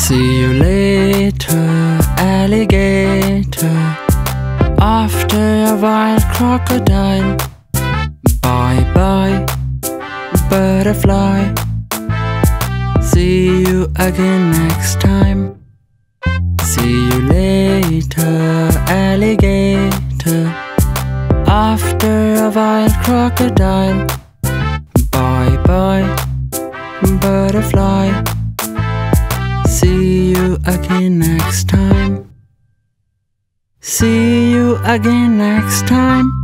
See you later, alligator. After a while, crocodile. Bye bye, butterfly. See you again next time. See you later, alligator. After a while, crocodile. Bye bye, butterfly. See you again next time. See you again next time.